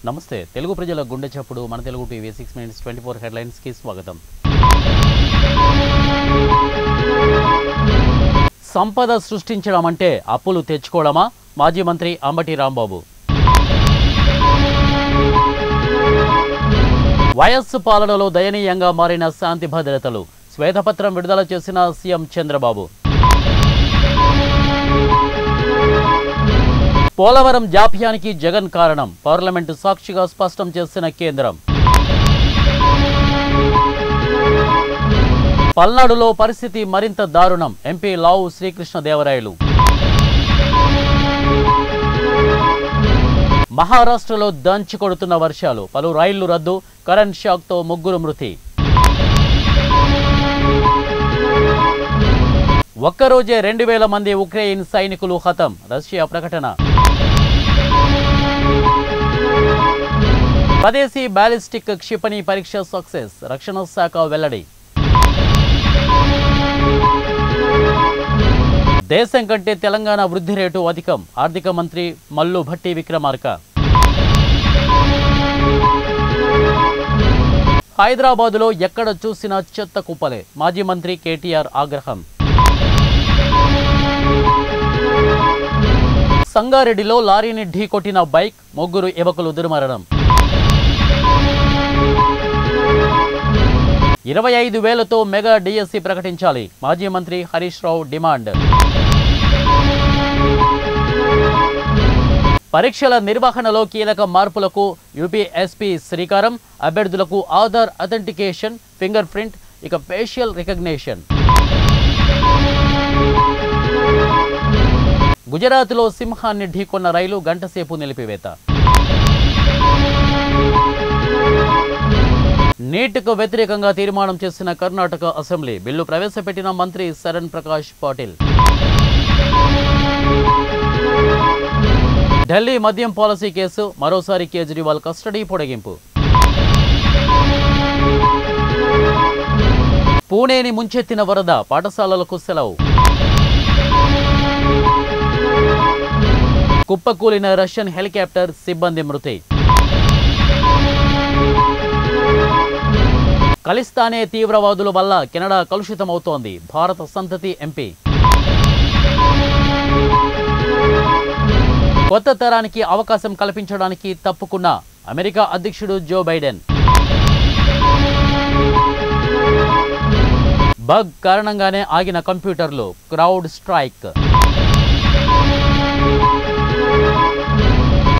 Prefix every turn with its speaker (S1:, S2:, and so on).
S1: నమస్తే తెలుగు ప్రజల గుండె చప్పుడు మన తెలుగు టీవీ 6 minutes 24 హెడ్లైన్స్ కి స్వాగతం. సంపద సృష్టించడం అంటే అప్పులు తెచ్చుకోవడమా? మాజీ మంత్రి అంబటి రాంబాబు. వయస్సు పాలనలో దయనీయంగా మారిన శాంతి భద్రతలు. శ్వేతపత్రం విడుదల చేసిన సీఎం చంద్రబాబు. పోలవరం జాప్యానికి జగన్ కారణం. పార్లమెంటు సాక్షిగా స్పష్టం చేసిన కేంద్రం. పల్నాడులో పరిస్థితి మరింత దారుణం. ఎంపీ లావు శ్రీకృష్ణదేవరాయలు. మహారాష్ట్రలో దంచి కొడుతున్న వర్షాలు. పలు రైళ్లు రద్దు. కరెంట్ షాక్తో 3 మృతి. ఒక్కరోజే 2000 మంది ఉక్రెయిన్ సైనికులు హతం. రష్యా ప్రకటన. స్వదేశీ బ్యాలిస్టిక్ క్షిపణి పరీక్ష సక్సెస్. రక్షణ శాఖ వెల్లడి. దేశం కంటే తెలంగాణ వృద్ధి రేటు అధికం. ఆర్థిక మంత్రి మల్లు భట్టి విక్రమార్క. హైదరాబాదులో ఎక్కడ చూసినా చెత్త కుప్పలే. మాజీ మంత్రి కేటీఆర్ ఆగ్రహం. సంగారెడ్డిలో లారీని ఢీకొట్టిన బైక్. 3 యువకులు దుర్మరణం. 25,000తో మెగా డిఎస్సి ప్రకటించాలి. మాజీ మంత్రి హరీష్ రావు డిమాండ్. పరీక్షల నిర్వహణలో కీలక మార్పులకు యూపీఎస్పీ శ్రీకారం. అభ్యర్థులకు ఆధార్ అథెంటికేషన్, ఫింగర్ ప్రింట్, ఇక ఫేషియల్ రికగ్నిషన్. గుజరాత్లో సింహాన్ని ఢీకొన్న రైలు గంటసేపు నిలిపివేత. నీట్కు వ్యతిరేకంగా తీర్మానం చేసిన కర్ణాటక అసెంబ్లీ. బిల్లు ప్రవేశపెట్టిన మంత్రి శరణ్ ప్రకాష్ పాటిల్. ఢిల్లీ మద్యం పాలసీ కేసు. మరోసారి కేజ్రీవాల్ కస్టడీ పొడిగింపు. పూణేని ముంచెత్తిన వరద. పాఠశాలలకు సెలవు. కుప్పకూలిన రష్యన్ హెలికాప్టర్. సిబ్బంది మృతి. ఖలిస్తానీ తీవ్రవాదుల వల్ల కెనడా కలుషితమవుతోంది. భారత సంతతి ఎంపీ. కొత్త తరానికి అవకాశం కల్పించడానికి తప్పుకున్న అమెరికా అధ్యక్షుడు జో బైడెన్. బగ్ కారణంగానే ఆగిన కంప్యూటర్లు. Crowd strike.